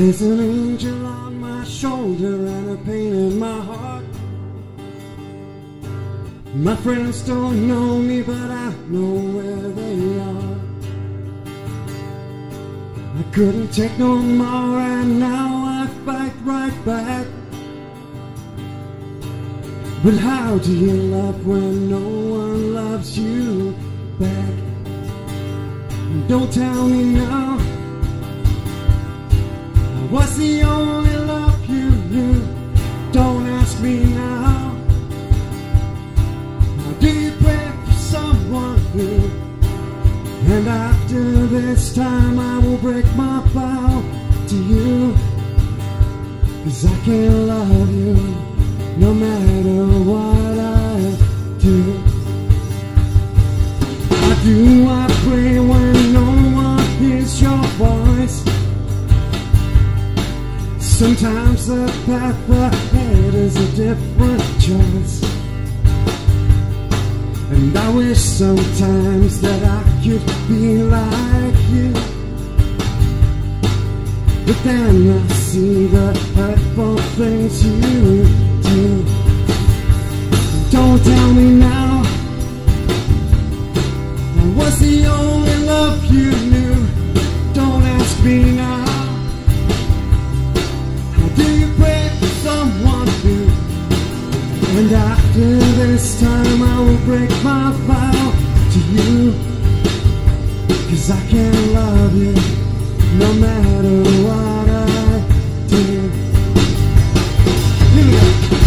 There's an angel on my shoulder and a pain in my heart. My friends don't know me, but I know where they are. I couldn't take no more, and now I fight right back. But how do you love when no one loves you back? Don't tell me now, what's the only love you knew? Don't ask me now. How do you pray for someone new? And after this time I will break my vow to you, 'cause I can't love you no matter what I do. I pray when no one hears your voice. Sometimes the path ahead is a different choice, and I wish sometimes that I could be like you. But then I see the hurtful things you do. Don't tell me now, what's the only love you knew? Don't ask me now. And after this time I will break my vow to you, 'cause I can't love you no matter what I do. Here we go.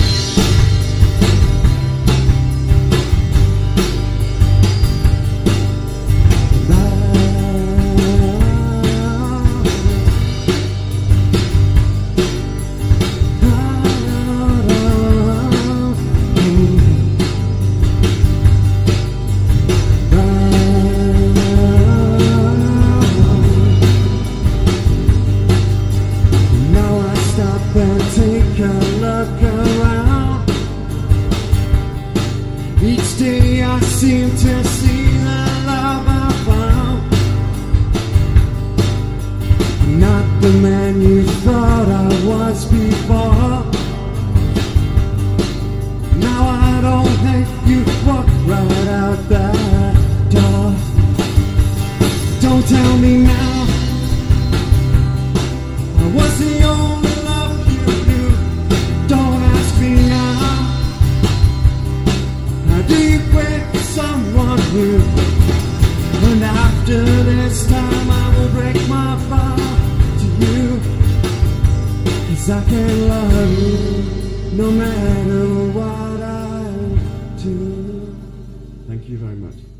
Take a look around. Each day I seem to see the love I found. Not the man you thought I was before. Now I don't think you walk right out that door. Don't tell me now, what's the only new? And after this time I will break my vow to you, 'cause I can't love you no matter what I do. Thank you very much.